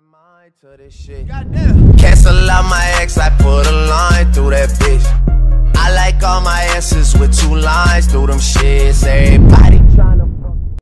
mind to this shit. Cancel out my ex, I put a line through that bitch. I like all my S's with 2 lines through them shits. Everybody